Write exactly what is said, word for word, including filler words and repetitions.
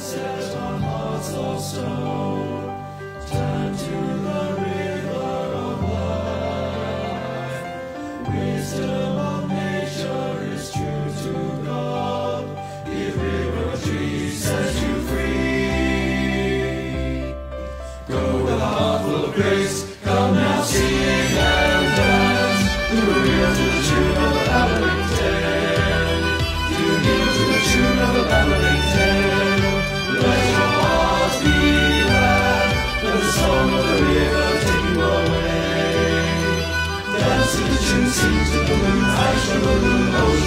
set on hearts of stone. Turn to the river of life. Wisdom of nature is true to God. If river trees set you free, go with a heart full of grace. Come now, sing and dance. Do a reel to the tune of the babbling tale. Do kneel to the tune of the babbling tale. Let your heart be glad. Let the song of the river take you away. Dance to the tune, sing to the moon, high to the moon,